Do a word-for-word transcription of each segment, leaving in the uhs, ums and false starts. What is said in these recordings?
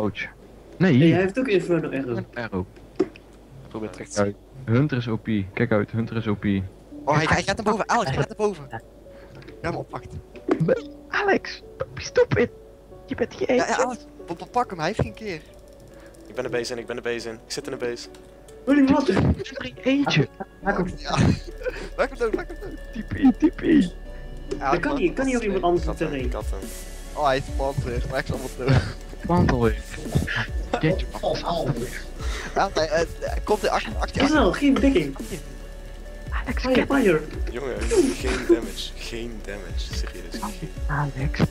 Ouch. Nee, Nee, hier. hij heeft ook Inferno Arrow. Een arrow. Probeer terug te Kijk zien. uit. Hunter is O P. Kijk uit, Hunter is O P. Oh, hij, hij gaat naar boven. Alex, hij gaat naar boven. Ja, hem oppakt. Alex, stop it. Je bent geen Ja, ja, Alex, p- p- pak hem, hij heeft geen keer. Ik ben de base in, ik ben de base in. Ik zit in de base. Holy wat? eentje. Maak hem. Ja. Maak hem dood, maak hem dood. Typie, typie. Ja, Dat kan niet, kan niet op iemand anders Ik op had hem, ik terrein. had hem. Oh, hij is panzer. Maak ze allemaal dood. Mantel weer. Kijk, Ja, hij, eh, hij komt er achter, achter, Is achter. wel, geen dekking. Alex, Fire, kijk. fire. Jongen, geen damage. Geen damage, serieus. Alex.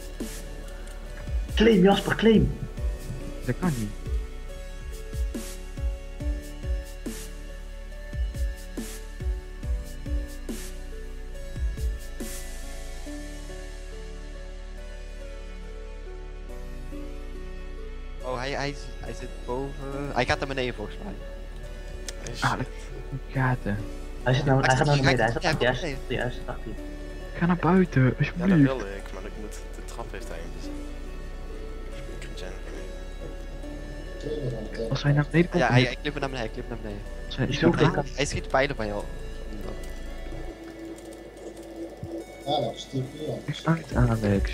Claim Jasper, claim. Dat kan niet. Oh, hij, hij, hij zit boven. Hij gaat naar beneden volgens mij. Hey, shit. Alex, gaten. Hij, zit nou, hij gaat naar beneden, hij Ja, staat achter je, hij ja, staat achter je, hij staat achter je. Ga naar buiten, Ja, dat alsjeblieft. wilde ik, maar ik moet, de trap heeft hij dus. Ik regen, Als hij naar beneden komt, Ja, hij, hij klimt naar beneden, hij klimt naar beneden. als hij Die zo snowflake Hij, hij schiet pijlen van jou. Alex, typ hier. uit, Alex.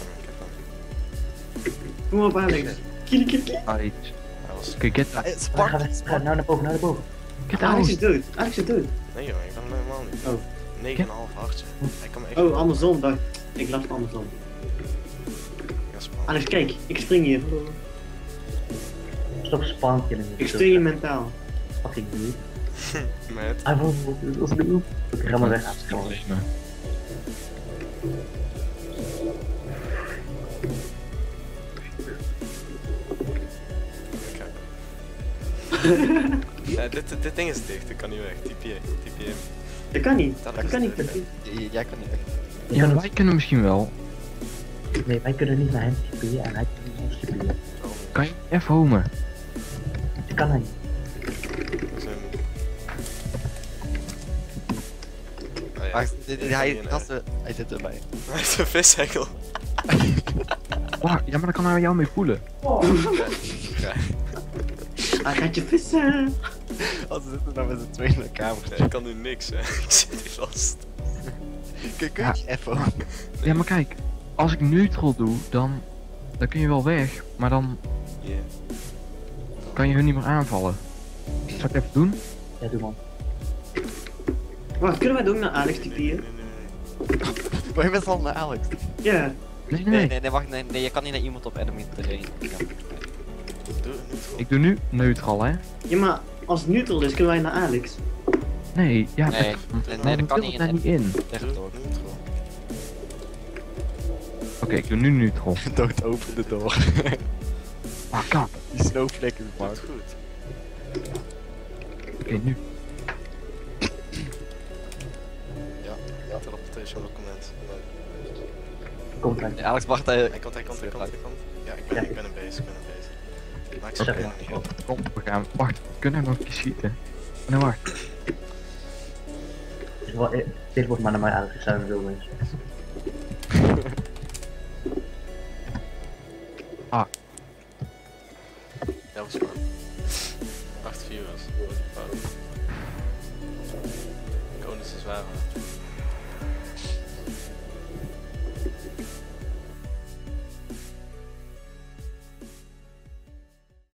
Kom op Alex. Kill, kill, kill. Uit. Hij was... Oké, get Ja, out. het Hij spark, gaat, het hij gaat spark. nou naar boven, naar boven. Get Alex is out. dood. Alex is dood. Nee joh, ik ben hem helemaal niet. Oh. negen komma vijf hartje. Hij kan me echt... Oh, andersom. Dacht. Ik las het andersom. Ja, spannend. Alex, kijk. Ik spring hier. Stop spawn killing. Ik steun je mentaal. Fucking dude. Met... Hij valt op, dat is de oep. Oké, ga maar weg. Ga maar weg. Ik heb... Ja, dit, dit ding is dicht, ik kan niet weg. T P A, T P A. Dat kan niet. Dat Dat is kan niet. dicht, hè. J- Jij kan niet weg. Ja, maar wij kunnen misschien wel. Nee, wij kunnen niet naar hem typen en hij kan niet naar ons typen. Kan je even homen? Dat kan hij niet. Dus, um... Oh, ja. Wacht, dit- dit- Ik hij, kan niet, gasten, hij zit erbij. Hij heeft een vishengel. Wacht, ja, maar dan kan hij jou mee voelen. Ja, Hij gaat je vissen. Als we zitten dan met z'n tweeën in de kamer. ja, ik kan nu niks hè. Ik zit hier vast. Kun, kun Ja. je even... Ja, maar kijk. Als ik neutral doe, dan, dan kun je wel weg. Maar dan Yeah. kan je hun niet meer aanvallen. Zal ik het even doen? Ja, doe man. Wacht, kunnen wij het ook naar Alex Nee, nee, typeren? nee, nee. Maar je bent al naar Alex. Ja. Nee, nee, Nee, nee. nee, nee, wacht, nee, nee, je kan niet naar iemand op enemy terrain. Ja. Doe het niet Ik doe nu neutral, hè? Ja, maar als het neutral is, kunnen wij naar Alex. Nee, ja. Nee, nee, nee, dat kan niet in daar niet in. Zeg Doe het ook. het neutral. Oké, ik doe nu neutral. Don't open the door. Ah, kap. Die snowflake is Doe bang. het goed. Oké, nu. Ja, ja. Teleportation document. Komt hij. Ja, Alex, wacht, hij... Hij komt, hij komt, hij komt, hij komt. Ja, ik ben, Ja. ik ben een base, ik ben een base. Maar ik Zeg zit maar. er niet. Kom, we gaan. Wacht, we kunnen nog een keer schieten. Nee, wacht. Dus wel, eh, dit wordt maar naar mij uit, ik zou hem willen. Ah,